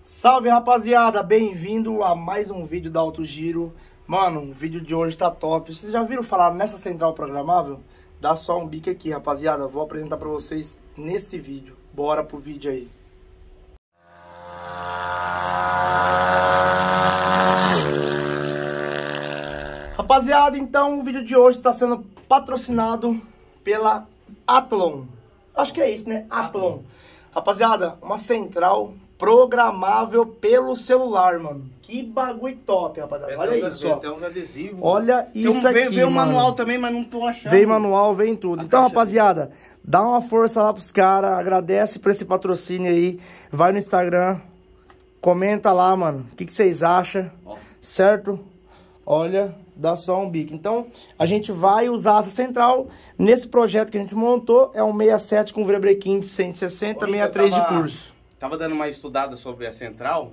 Salve, rapaziada, bem-vindo a mais um vídeo da Alto Giro. Mano, o vídeo de hoje tá top. Vocês já viram falar nessa central programável? Dá só um bico aqui, rapaziada. Vou apresentar pra vocês nesse vídeo. Bora pro vídeo aí. Rapaziada, então o vídeo de hoje está sendo patrocinado pela Athlon. Acho que é isso, né? Athlon. Rapaziada, uma central programável pelo celular, mano. Que bagulho top, rapaziada. Olha isso, ó. Tem uns adesivos. Olha isso aqui, veio o mano. manual também, mas não tô achando. Veio manual, vem tudo. Então, rapaziada, dá uma força lá pros caras. Agradece por esse patrocínio aí. Vai no Instagram. Comenta lá, mano. O que vocês acham? Certo? Olha, dá só um bico. Então, a gente vai usar essa central nesse projeto que a gente montou. É um 67 com virabrequim de 160, 63 de curso. Tava dando uma estudada sobre a central.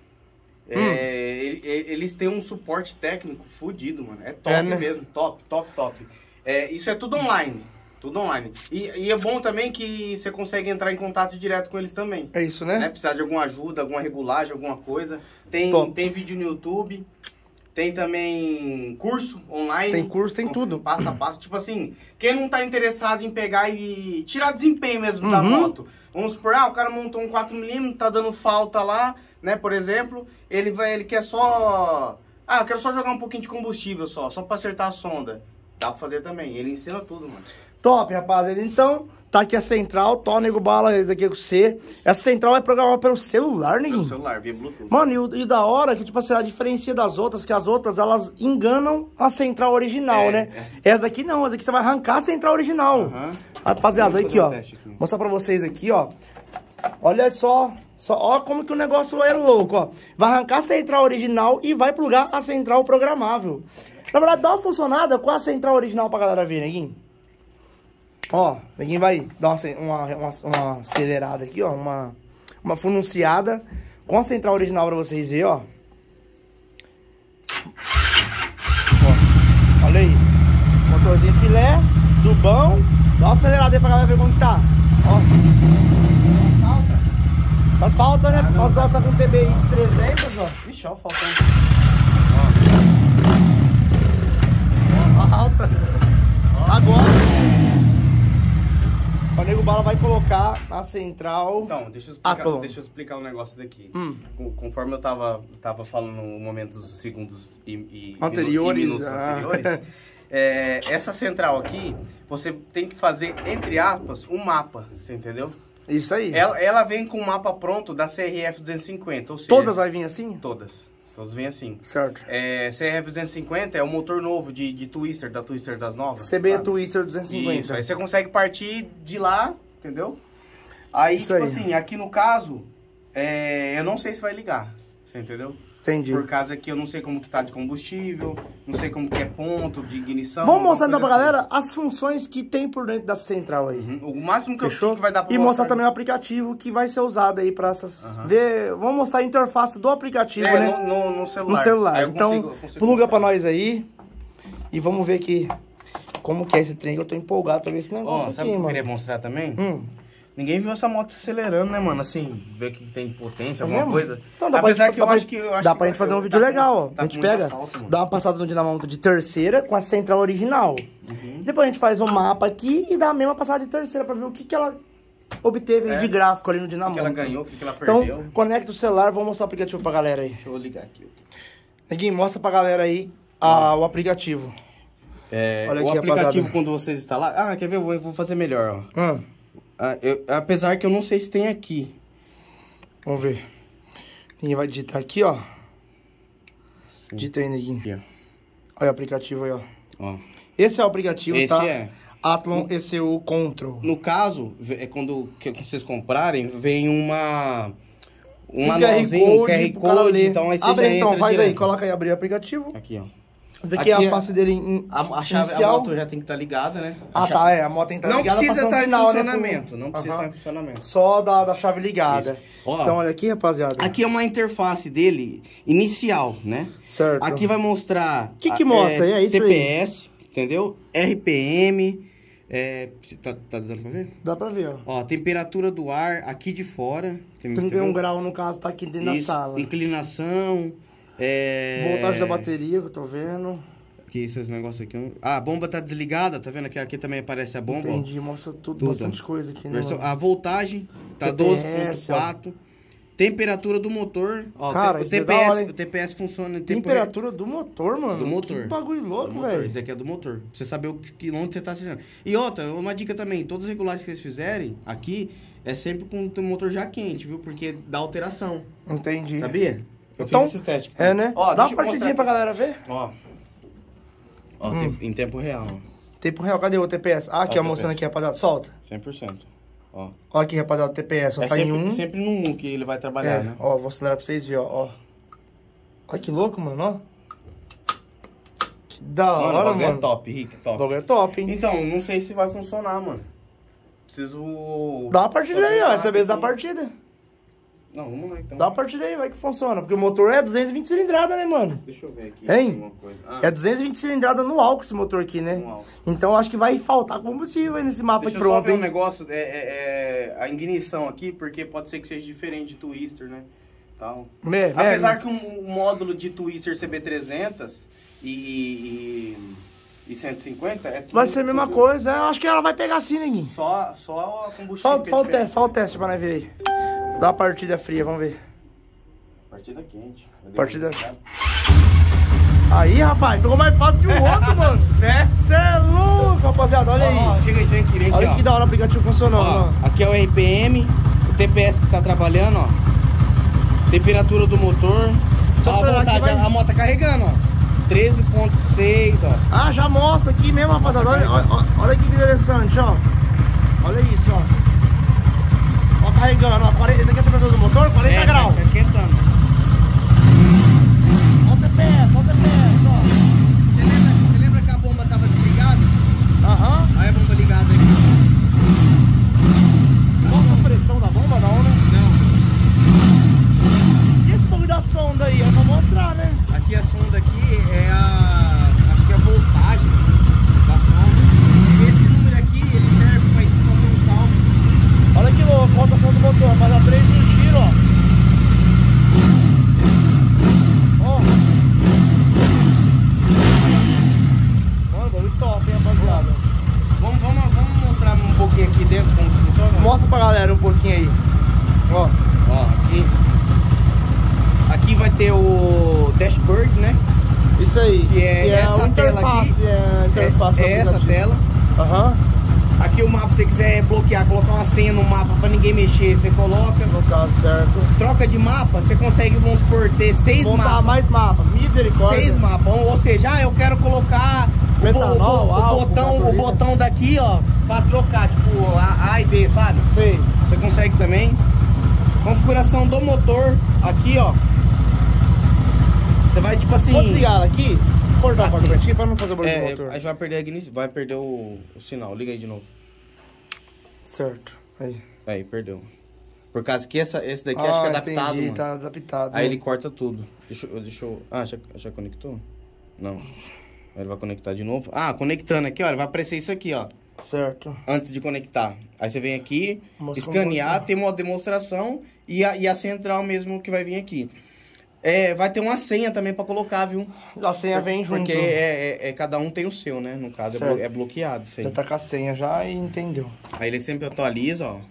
Eles têm um suporte técnico fudido, mano. É top mesmo. Top, top, top. Isso é tudo online. Tudo online. E é bom também que você consegue entrar em contato direto com eles também. É isso, né? Precisar de alguma ajuda, alguma regulagem, alguma coisa. Tem vídeo no YouTube. Tem também curso online. Tem curso, tem tudo. Passo a passo. Tipo assim, quem não tá interessado em pegar e tirar desempenho mesmo da moto. Vamos supor, o cara montou um 4mm, tá dando falta lá, né, por exemplo. Ele quer só... eu quero só jogar um pouquinho de combustível só pra acertar a sonda. Dá pra fazer também. Ele ensina tudo, mano. Top, rapaziada. Então, tá aqui a central. Tó, nego bala, esse daqui é com você. Essa central é programada pelo celular, neguinho? Pelo celular, via Bluetooth. Mano, e da hora que, tipo assim, a diferencia das outras, que as outras, elas enganam a central original, né? Essa daqui não, essa daqui você vai arrancar a central original. Rapaziada, aqui, ó. Mostrar pra vocês aqui, ó. Olha só, ó como que o negócio é louco, ó. Vai arrancar a central original e vai plugar a central programável. Na verdade, dá uma funcionada com a central original pra galera ver, neguinho. Ó, neguinho vai dar uma acelerada aqui, ó. Uma fununciada com a central original pra vocês verem, ó. Olha aí. Motorzinho filé, do bom. Dá uma acelerada aí pra galera ver como que tá. Ó. Tá falta, né? Por causa dela tá com TBI de 300, ó. Ixi, ó, faltando. Ó. Alta. Agora. O Nego Bala vai colocar a central. Então, deixa eu explicar um negócio daqui. Conforme eu tava falando no momento dos segundos e minutos anteriores, essa central aqui, você tem que fazer, entre aspas, um mapa, você entendeu? Isso aí. Ela vem com o mapa pronto da CRF 250, ou seja... Todas vai vir assim? Todas vêm assim. Certo. CRF 250 é o motor novo de Twister, da Twister das novas. CB sabe? Twister 250. Isso, aí você consegue partir de lá, entendeu? Aí, isso tipo aí. Assim, aqui no caso, eu não sei se vai ligar, você entendeu? Entendi. Por causa que eu não sei como que tá de combustível, não sei como que é ponto de ignição. Vamos mostrar então pra galera as funções que tem por dentro dessa central aí. O máximo que eu acho que vai dar pra mostrar também o aplicativo que vai ser usado aí pra essas... Vamos mostrar a interface do aplicativo, né? No celular. No celular. Então, pluga pra nós aí e vamos ver aqui como que é esse trem, que eu tô empolgado pra ver esse negócio aqui, sabe o que eu mano. queria mostrar também? Ninguém viu essa moto acelerando, né, mano? Assim, ver que tem potência, alguma coisa. Então, dá pra gente fazer um vídeo legal, ó. A gente pega, dá uma passada no dinamômetro de terceira com a central original. Depois a gente faz um mapa aqui e dá a mesma passada de terceira pra ver o que ela obteve de gráfico ali no dinamômetro. O que ela ganhou, o que ela perdeu. Então, conecta o celular, vou mostrar o aplicativo pra galera aí. Deixa eu ligar aqui. Neguinho, mostra pra galera aí o aplicativo. Olha aqui, o aplicativo, rapaziada. Quando vocês instalar... quer ver? Eu vou fazer melhor, ó. Apesar que eu não sei se tem aqui. Vamos ver. Ninguém vai digitar aqui, ó. Sim. Digita aí, neguinho. Olha o aplicativo aí, ó. Esse é o aplicativo, tá? Esse é. Athlon ECU Control. No caso, quando vocês comprarem, vem um QR Code, então aí você abre já então, faz direto. aí, coloca aí, abrir o aplicativo. Aqui, ó. Esse daqui é a face dele a chave, a moto já tem que estar ligada, né? A moto tem que estar ligada. Não precisa estar em funcionamento, não precisa estar em funcionamento. Só da chave ligada. Então, olha aqui, rapaziada. Aqui é uma interface dele inicial, né? Certo. Aqui vai mostrar... O que mostra? É isso TPS, aí. entendeu? RPM, Tá dando pra ver? Dá pra ver, ó. Ó, temperatura do ar aqui de fora. 31 graus, no caso, tá aqui dentro da sala. Inclinação. Voltagem da bateria, que eu tô vendo. Aqui, esses negócios aqui. Ah, a bomba tá desligada, tá vendo? Aqui também aparece a bomba. Entendi, mostra tudo, bastante coisa aqui, né? A voltagem tá 12.4. Temperatura do motor. Ó, cara, o TPS funciona em tempo temperatura do motor, mano. Do motor. Que bagulho louco, velho. Esse aqui é do motor. Pra você saber onde você tá assistindo. E outra, uma dica também. Todos os regulares que eles fizerem aqui é sempre com o motor já quente, viu? Porque dá alteração. Entendi. Sabia? Eu então, fiz esse teste. É, né? Ó, dá uma partidinha pra galera ver. Ó, em tempo real, ó. Tempo real, cadê o TPS? Ah, aqui, ó, mostrando aqui, rapaziada. Solta. 100%. Ó. Ó aqui, rapaziada, o TPS, ó, tá sempre, em 1. sempre no 1 que ele vai trabalhar, né? Ó, vou acelerar pra vocês verem, ó. Olha que louco, mano, ó. Que da hora, mano. É top, Rick, top. O bagulho é top, hein? Então, não sei se vai funcionar, mano. Preciso... Dá uma partida aí, ó. Essa vez dá partida. Não, vamos lá, então. Dá uma partida aí, vai que funciona. Porque o motor é 220 cilindrada, né, mano? Deixa eu ver aqui. Hein? É 220 cilindrada no álcool esse motor aqui, né? Então acho que vai faltar combustível aí nesse mapa. Deixa pronto, eu só ver hein? um negócio, a ignição aqui, porque pode ser que seja diferente de Twister, né? Tal. Apesar que o módulo de Twister CB300 e 150 é tudo... Vai ser a mesma coisa, eu acho que ela vai pegar assim, neguinho. Só a combustível Fala o teste pra nós ver aí. Dá uma partida fria, vamos ver. Partida quente. Partida... Aí, rapaz, pegou mais fácil que o outro, mano. Né? Você é louco, rapaziada, olha aí. Chega aqui, olha que da hora o aplicativo funcionando, ó. Aqui é o RPM, o TPS que tá trabalhando, ó. Temperatura do motor. Só a voltagem, a moto tá carregando, ó. 13.6, ó. Ah, já mostra aqui mesmo, rapaziada. Olha que interessante, ó. Olha isso, ó. Ó, carregando, ó. Esse aqui é a temperatura do motor, 40 graus. Tá esquentando. Olha o TPS, ó. Você lembra que a bomba tava desligada? Aham. Aí a bomba ligada aqui. Mostra a pressão da bomba, não, né? Não. E esse bagulho da sonda aí? É pra mostrar, né? Aqui a sonda aqui é acho que é a voltagem da sonda. Esse número aqui, ele serve pra ir fazer um cálculo. Olha que louco, volta a ponta do motor, faz a 3 no giro, ó. Ó. Mano, bagulho top, hein, rapaziada. Vamos mostrar um pouquinho aqui dentro como funciona? Mostra pra galera um pouquinho aí. Ó. Ó, aqui vai ter o dashboard, né? Isso aí. Que é essa tela aqui. É a interface. É essa tela. Aham. Aqui o mapa, se você quiser bloquear, colocar uma senha no mapa pra ninguém mexer, você coloca. No caso, certo. Troca de mapa, você consegue, vamos supor, ter 6 mapas. Montar mais mapas, misericórdia. 6 mapas, ou seja, eu quero colocar metanol, o botão daqui, ó, pra trocar, tipo, A e B, sabe? Sei. Você consegue também. Configuração do motor, aqui, ó. Você vai, tipo assim... Pode ligar ela aqui? Cortar a porta aqui pra não fazer barulho do motor. Aí vai perder o sinal. Liga aí de novo. Certo. Aí, perdeu. Por causa que esse daqui acho que é adaptado, entendi, mano. tá adaptado. Aí ele corta tudo. Deixa eu... Ah, já conectou? Não. Aí ele vai conectar de novo. Ah, conectando aqui, ó. Ele vai aparecer isso aqui, ó. Certo. Antes de conectar. Aí você vem aqui, escanear, tem uma demonstração e a central mesmo que vai vir aqui. Vai ter uma senha também pra colocar, viu? A senha vem junto. Porque cada um tem o seu, né? No caso, é bloqueado isso aí. Já tá com a senha já e entendeu. Aí ele sempre atualiza, ó.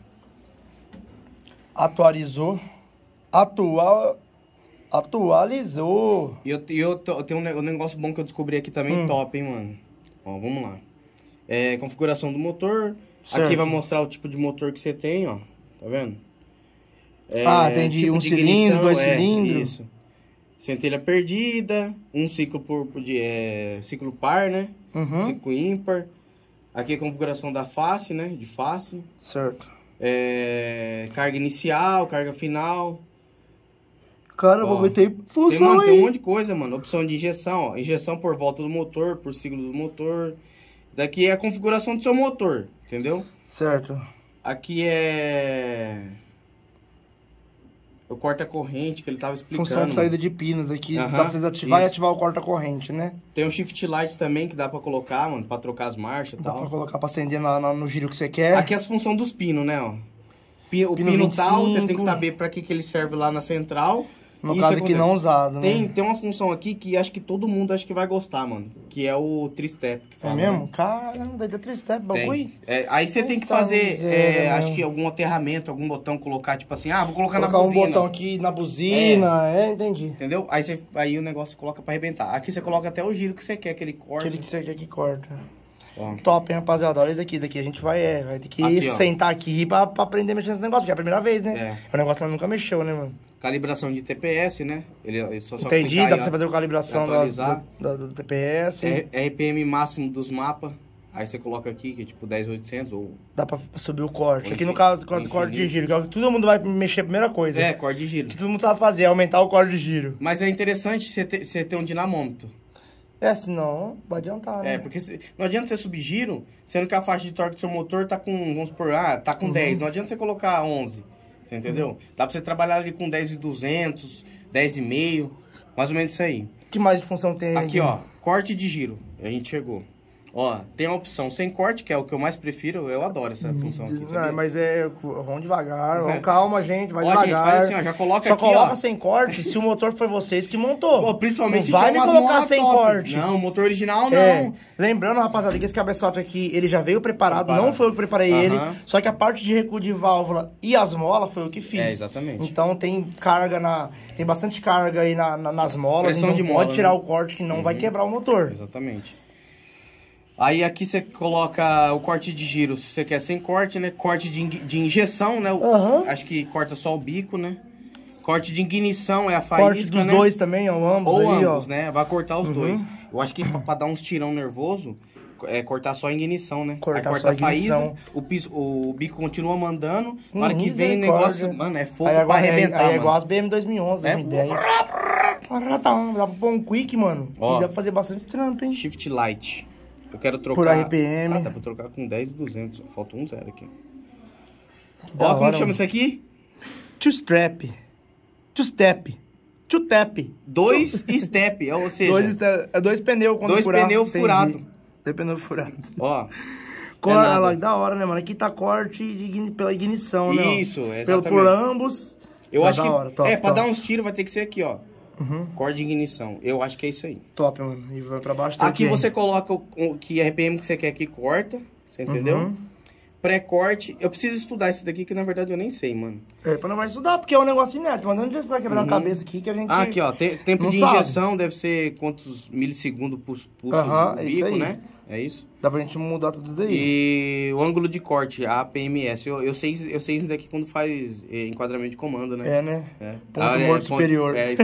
Atualizou. Atualizou. E eu tenho um negócio bom que eu descobri aqui também, top, hein, mano? Ó, vamos lá. Configuração do motor. Certo. Aqui vai mostrar o tipo de motor que você tem, ó. Tá vendo? Entendi. Tipo um cilindro, 2 cilindros. Isso. Centelha perdida, um ciclo ciclo par, né? Uhum. Ciclo ímpar. Aqui a configuração da face, né? De face. Certo. Carga inicial, carga final. Cara, vou meter função aí. Tem um monte de coisa, mano. Opção de injeção, ó. Injeção por volta do motor, por ciclo do motor. Daqui é a configuração do seu motor, entendeu? Certo. Aqui é o corta-corrente que ele tava explicando. Função de saída de pinos aqui, dá pra vocês ativar e ativar o corta-corrente, né? Tem um shift light também que dá pra colocar, mano, pra trocar as marchas e tal. Dá pra colocar pra acender no giro que você quer. Aqui é as funções dos pinos, né, ó. O pino tal, você tem que saber pra que ele serve lá na central. No caso aqui não usado, né? Tem uma função aqui que acho que todo mundo vai gostar, mano. Que é o tri-step. É mesmo? Né? Caramba, é tri-step, bagulho. Aí você tem que fazer, acho que algum aterramento, algum botão, colocar, tipo assim, vou colocar na buzina. Colocar um botão aqui na buzina, entendi. Entendeu? Aí o negócio coloca pra arrebentar. Aqui você coloca até o giro que você quer que ele corte. Aquele que você quer que corta. Top, hein, rapaziada? Olha isso aqui a gente vai ter que aqui, sentar aqui pra aprender a mexer nesse negócio, porque é a primeira vez, né? É um negócio que nós nunca mexeu, né, mano? Calibração de TPS, né? Ele só entendi, dá pra você fazer a calibração do TPS. RPM máximo dos mapas. Aí você coloca aqui, que é tipo 10.800 ou... Dá pra subir o corte. Aqui no caso, corte de giro, que é o que todo mundo vai mexer a primeira coisa. Corte de giro. Que todo mundo sabe fazer, aumentar o corte de giro. Mas é interessante você ter um dinamômetro. Senão vai adiantar, né? Porque não adianta você subir giro, sendo que a faixa de torque do seu motor tá com, vamos supor, tá com 10. Não adianta você colocar 11, você entendeu? Dá pra você trabalhar ali com 10.200, 10,5, mais ou menos isso aí. Que mais de função tem aqui? Ó, corte de giro, a gente chegou. Ó, tem a opção sem corte, que é o que eu mais prefiro, eu adoro essa função aqui, não, mas vamos devagar, calma, gente, vai devagar. Gente, faz assim, ó, já coloca só aqui, coloca sem corte se o motor foi vocês que montou. Principalmente se vai me colocar sem corte. Não, o motor original não. Lembrando, rapaziada, que esse cabeçote aqui, ele já veio preparado, não foi eu que preparei ele, só que a parte de recuo de válvula e as molas foi eu que fiz. Exatamente. Então tem carga tem bastante carga aí nas molas, pressão então de mola, pode tirar o corte que não vai quebrar o motor. Exatamente. Aí aqui você coloca o corte de giro, se você quer sem corte, né? Corte de injeção, né? Acho que corta só o bico, né? Corte de ignição é a faísca, corte dos dois também, ambos ou aí, ambos, né? Vai cortar os dois. Eu acho que pra dar uns tirão nervoso, cortar só a ignição, né? Cortar aí corta só a ignição. O bico continua mandando, na hora que vem o negócio, mano, é fogo pra arrebentar, Aí é igual as BM 2011, 2010. Dá pra pôr um quick, mano. E dá pra fazer bastante trampo, hein? Shift light. Eu quero trocar... Por RPM. Dá pra trocar com 10.200. Falta um zero aqui. Ó, como chama isso aqui? Two-step. Two-step. Two-tap. 2-step, ou seja... Dois pneus quando furar. 2 pneus furados. 2 pneus furados. Ó. Da hora, né, mano? Aqui tá corte pela ignição, né? Isso, exatamente. Por ambos. Eu acho que... pra dar uns tiros vai ter que ser aqui, ó. Corte de ignição. Eu acho que é isso aí. Top, mano. E vai pra baixo. Aqui você coloca que RPM que você quer que corta. Você entendeu? Pré-corte. Eu preciso estudar esse daqui, que na verdade eu nem sei, mano. Pra não vai estudar, porque é um negócio inédito. Mas não vai ficar quebrando a cabeça aqui que a gente... Aqui, ó. Tempo de injeção deve ser quantos milissegundos pulso do bico, né? É isso? Dá pra gente mudar tudo isso daí. E o ângulo de corte, a APMS. Eu sei isso daqui quando faz enquadramento de comando, né? Né? Ponto morto superior. Isso.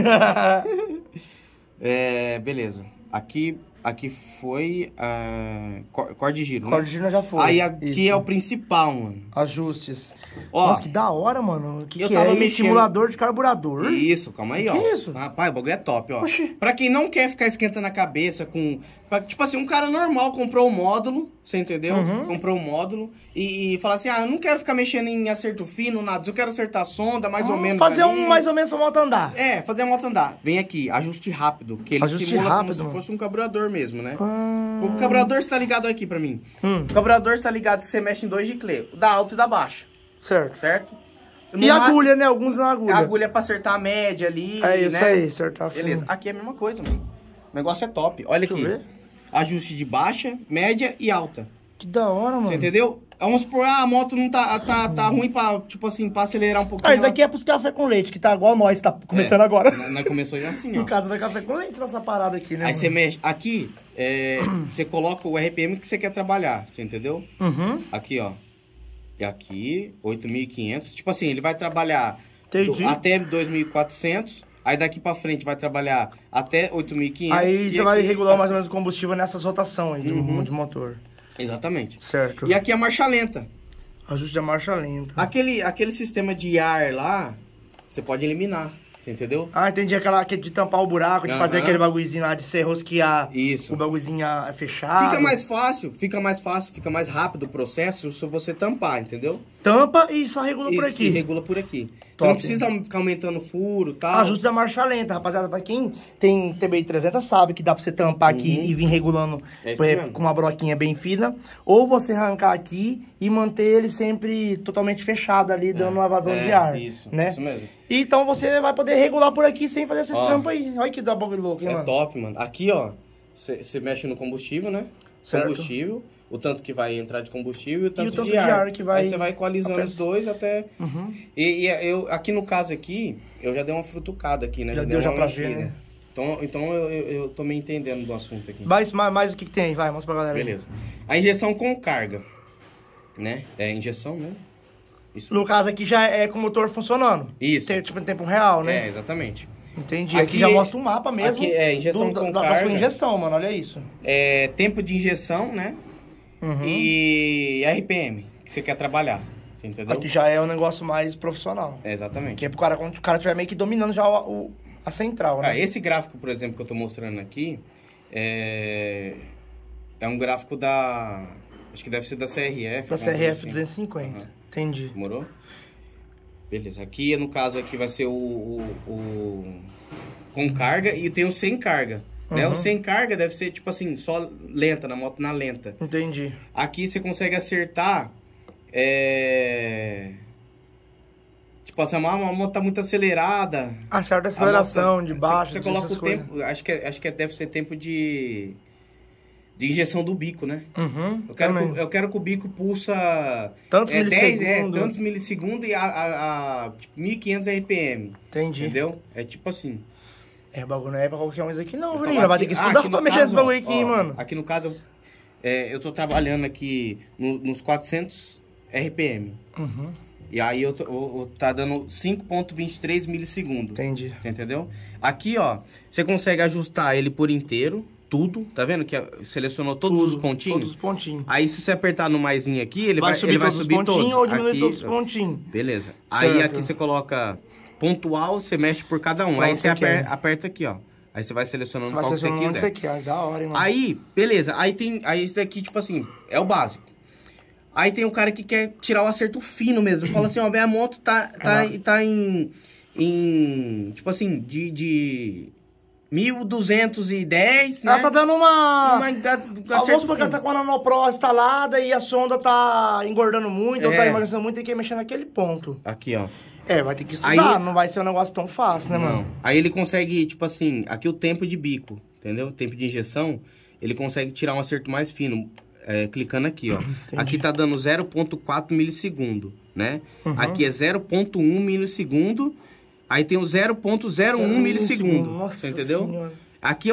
Beleza. Aqui foi corte de giro, né? Corte de giro já foi. Aí aqui é o principal, mano. Ajustes. Nossa, que da hora, mano. Eu tava mexendo... Simulador de carburador. Isso, calma aí, ó. Que é isso? Rapaz, o bagulho é top, ó. Pra quem não quer ficar esquentando a cabeça com... Tipo assim, um cara normal comprou o módulo, você entendeu? Comprou o módulo e fala assim, eu não quero ficar mexendo em acerto fino, nada. Eu quero acertar a sonda, mais ou menos. Fazer mais ou menos pra moto andar. Fazer a moto andar. Vem aqui, ajuste rápido, que ele simula como se fosse um carburador mesmo, né? O carburador está ligado aqui pra mim. O carburador está ligado que você mexe em 2 giclê, da alta e da baixa. Certo? E agulha, né? Alguns na agulha. A agulha é pra acertar a média ali, isso aí, acertar a beleza. Aqui é a mesma coisa, mano. O negócio é top. Olha aqui. Deixa eu ver. Ajuste de baixa, média e alta. Que da hora, mano. Você entendeu? Vamos supor, a moto não tá ruim pra, tipo assim, pra acelerar um pouquinho. Isso daqui é pros café com leite, que tá igual nós, tá começando agora. Nós começou assim, ó. Em casa vai café com leite nessa parada aqui, né? Aí você mexe. Aqui, você coloca o RPM que você quer trabalhar, você entendeu? Aqui, ó. E aqui, 8.500. Tipo assim, ele vai trabalhar até 2.400. Aí daqui pra frente vai trabalhar até 8.500. Aí você vai regular mais ou menos o combustível nessas rotações aí de motor. Exatamente. Certo. E aqui a marcha lenta. Ajuste da marcha lenta. Aquele sistema de ar lá, você pode eliminar. Você entendeu? Entendi. Aquela que de tampar o buraco, de fazer aquele bagulhozinho lá, de você rosquear o bagulhozinho fechado. Fica mais fácil, fica mais rápido o processo se você tampar, entendeu? tampa e só regula por aqui. E regula por aqui. Top. Você não precisa ficar aumentando furo e tal. Ajuste da marcha lenta, rapaziada. Pra quem tem TBI 300 sabe que dá pra você tampar aqui e vir regulando com uma broquinha bem fina. Ou você arrancar aqui e manter ele sempre totalmente fechado ali, dando uma vazão de ar. Isso, né? Isso mesmo. Então você vai poder regular por aqui sem fazer esses trampos aí. Olha que dá bagulho louco, hein, mano? É top, mano. Aqui, ó, você mexe no combustível, né? Certo. Combustível. O tanto que vai entrar de combustível e o tanto de ar que vai... Aí você vai equalizando os dois até... E eu, aqui no caso aqui, eu já dei uma frutucada aqui, né? Já deu pra ver, né? Então eu tô me entendendo do assunto aqui. Mas o que tem? Vai, mostra pra galera. Beleza. A injeção com carga, né? É injeção, né? Isso. No caso aqui já é com o motor funcionando. Isso. Tem, tipo, em tempo real, né? É, exatamente. Entendi. Aqui já mostra um mapa mesmo. Aqui é injeção com carga. Da sua injeção, mano. Olha isso. É tempo de injeção, né? E RPM, que você quer trabalhar. Você entendeu? Aqui já é um negócio mais profissional. É, exatamente. Que é pro cara, quando o cara estiver meio que dominando já a central, né? Esse gráfico, por exemplo, que eu tô mostrando aqui, é um gráfico da... Acho que deve ser da CRF. Da CRF assim. 250. Entendi. Demorou? Beleza. Aqui, no caso, aqui vai ser o com carga e tem o sem carga. Né? O sem carga deve ser, tipo assim, só lenta, na moto na lenta. Entendi. Aqui você consegue acertar... Tipo assim, uma moto tá muito acelerada. Acerta a aceleração de baixo. Você coloca o tempo... Acho que deve ser tempo de injeção do bico, né? Eu quero que o bico pulsa... Tantos milissegundos. Tantos milissegundos e tipo, 1.500 RPM. Entendi. Entendeu? É tipo assim... O bagulho não é pra qualquer um isso aqui não, Bruninho. Vai ter que estudar pra mexer nesse bagulho aqui, mano. Aqui no caso, eu tô trabalhando aqui nos 400 RPM. E aí tá dando 5.23 milissegundos. Entendi. Você entendeu? Aqui, ó, você consegue ajustar ele por inteiro, tudo. Tá vendo que selecionou todos os pontinhos? Todos os pontinhos. Aí se você apertar no maisinho aqui, ele vai subir todos os pontinhos ou diminuir todos os pontinhos. Beleza. Certo. Aí aqui você coloca... Pontual, você mexe por cada um. Aí você aperta aqui, ó. Aí você vai selecionando qual que você quiser. Onde você quer, da hora, hein, mano. Aí, beleza. Aí esse daqui, tipo assim, é o básico. Aí tem um cara que quer tirar o acerto fino mesmo. Fala assim, ó, minha moto tá em tipo assim, de 1.210, né? Ela tá dando vamos supor que ela tá com a Nanopro instalada e a sonda tá engordando muito, ou tá emagrecendo muito, tem que mexer naquele ponto. Aqui, ó. Vai ter que estudar, não vai ser um negócio tão fácil, né, mano? Aí ele consegue, tipo assim, aqui o tempo de bico, entendeu? O tempo de injeção, ele consegue tirar um acerto mais fino, clicando aqui, ó. Aqui tá dando 0.4 milissegundo, né? Aqui é 0.1 milissegundo, aí tem o 0.01 milissegundo, você entendeu? Aqui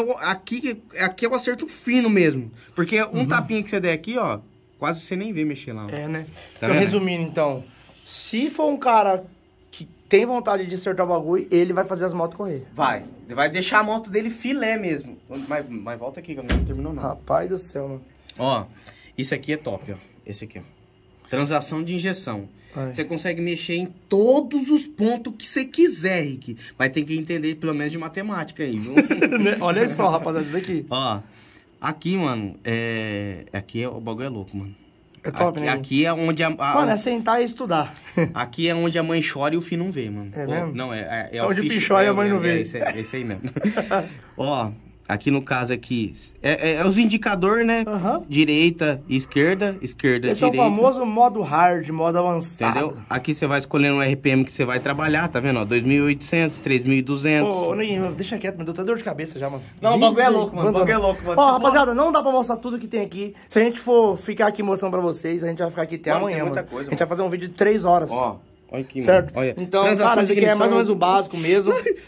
é o acerto fino mesmo, porque um tapinha que você der aqui, ó, quase você nem vê mexer lá. Ó. Né? Tá então, resumindo, então, se for um cara... tem vontade de acertar o bagulho, ele vai fazer as motos correr. Vai deixar a moto dele filé mesmo. Mas volta aqui, que não terminou não. Rapaz do céu, mano. Ó, isso aqui é top, ó. Esse aqui, ó. Transação de injeção. Você consegue mexer em todos os pontos que você quiser, Rick. Mas tem que entender pelo menos de matemática aí, viu? Olha só, rapaziada, isso daqui. Ó, aqui, mano, aqui o bagulho é louco, mano. É top, aqui, né? Aqui é onde mano, é sentar e estudar. Aqui é onde a mãe chora e o filho não vê, mano. É mesmo? Não, onde o filho chora e a mãe não vê. Esse aí mesmo. Ó, aqui no caso aqui, os indicadores, né? Direita, esquerda, direita. Esse é o famoso modo hard, modo avançado. Entendeu? Aqui você vai escolhendo o RPM que você vai trabalhar, tá vendo? Ó, 2.800, 3.200. Ô, Neguinho, deixa quieto, me deu até dor de cabeça já, mano. Não, o bagulho é louco, mano. O bagulho é louco, mano. Ó, rapaziada, não dá pra mostrar tudo que tem aqui. Se a gente for ficar aqui mostrando pra vocês, a gente vai ficar aqui até amanhã, mano. A gente vai fazer um vídeo de 3 horas. Ó. Olha aqui, certo? Mano. Olha. Então, cara, isso aqui é mais ou menos o básico mesmo.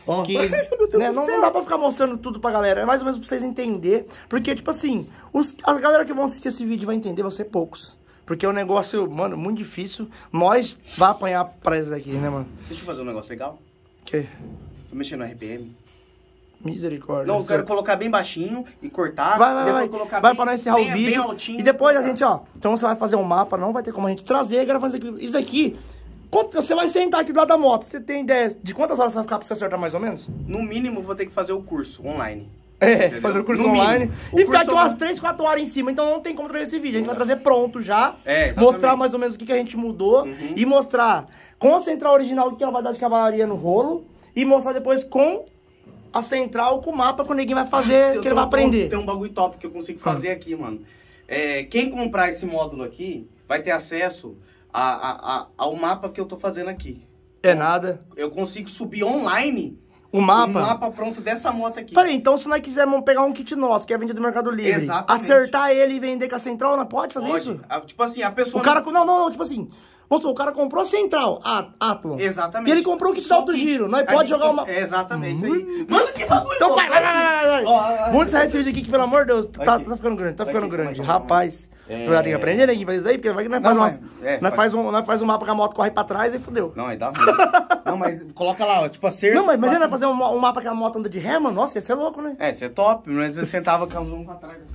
Que, né, não dá pra ficar mostrando tudo pra galera. É mais ou menos pra vocês entenderem. Porque, tipo assim, a galera que vão assistir esse vídeo vai entender, vão ser poucos. Porque é um negócio, mano, muito difícil. Nós vai apanhar pra isso aqui, né, mano? Deixa eu fazer um negócio legal. O quê? Tô mexendo no RPM. Misericórdia. Não, eu quero colocar bem baixinho e cortar. Vai. Colocar vai pra nós encerrar o vídeo. Bem altinho, e depois a gente, ó. Então você vai fazer um mapa, não vai ter como a gente trazer. Agora fazer isso daqui. Você vai sentar aqui do lado da moto. Você tem ideia de quantas horas você vai ficar pra você acertar mais ou menos? No mínimo, vou ter que fazer o curso online. Fazendo curso online. E ficar aqui umas 3, 4 horas em cima, então não tem como trazer esse vídeo. A gente vai trazer pronto já, mostrar mais ou menos o que a gente mudou e mostrar com a central original o que ela vai dar de cavalaria no rolo e mostrar depois com a central, com o mapa que o neguinho vai fazer, que ele vai aprender. Tem um bagulho top que eu consigo fazer aqui, mano. Quem comprar esse módulo aqui vai ter acesso ao mapa que eu tô fazendo aqui. Nada. Eu consigo subir online o mapa? O mapa pronto dessa moto aqui. Peraí, então se nós quisermos pegar um kit nosso, que é vendido do Mercado Livre, acertar ele e vender com a central, não pode fazer isso? Tipo assim, a pessoa... O cara... Não, tipo assim... Vamos supor, o cara comprou a central, Athlon. Exatamente. E ele comprou o kit de alto giro. Nós pode jogar uma... Exatamente, isso aí. Mano, que bagulho! Então vai. Vamos encerrar esse vídeo aqui que, pelo amor de Deus, tá ficando grande, tá ficando grande. Rapaz, tu já tem que aprender, né, que fazer isso daí, porque vai que nós faz um mapa que a moto corre pra trás e fudeu. Não, aí dá ruim. Não, mas coloca lá, tipo, acerto... Não, mas imagina fazer um mapa que a moto anda de ré, mano. Nossa, ia ser louco, né? Isso é top, mas eu sentava com um pra trás.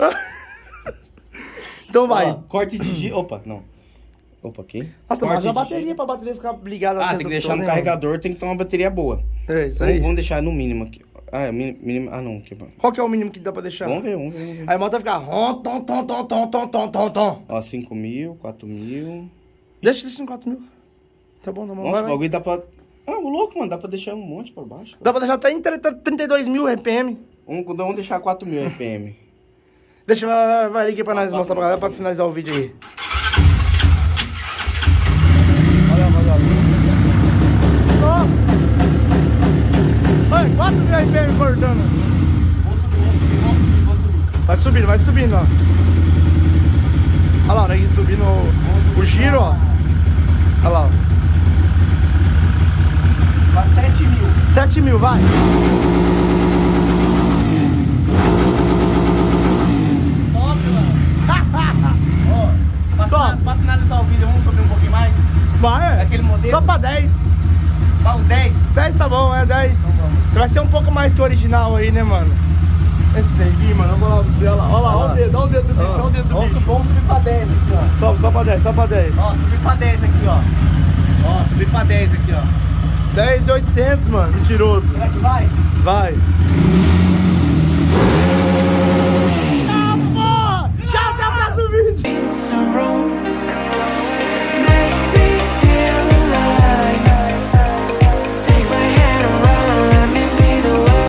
Então vai. Corte de giro... Opa, não. Opa, aqui. Nossa, mas a bateria pra bateria ficar ligada... tem que deixar no carregador, tem que ter uma bateria boa. Isso aí. Vamos deixar no mínimo aqui. Mínimo... não. Aqui, qual que é o mínimo que dá pra deixar? Vamos ver. Aí a moto vai ficar... Ó, 5.000, 4.000... Deixa isso em 4.000. Tá bom. Nossa, o bagulho dá pra... o louco, mano. Dá pra deixar um monte pra baixo. Dá pra deixar até em 32.000 RPM. Vamos deixar 4.000 RPM. Deixa, vai ligar pra nós mostrar pra galera pra finalizar o vídeo aí. Olha, 4.000 RPM cortando. Vou subir. Vai subindo, ó. Olha lá, né, subindo o giro, ó. Olha lá, ó. Pra 7.000. 7.000, vai. Pra finalizar o vídeo, vamos subir um pouquinho mais? Vai, Aquele modelo? Só pra 10. Dá uns 10? 10 tá bom, 10. Então vai ser um pouco mais que o original aí, né, mano? Esse neguinho, mano, vamos lá pra você, olha lá. Olha o dedo do bicho, olha o dedo do bicho. Vamos subir pra 10 aqui, ó. Só pra 10. Ó, subir pra 10 aqui, ó. Subir pra 10 aqui, ó. 10.800, mano, mentiroso. Será que vai? Vai.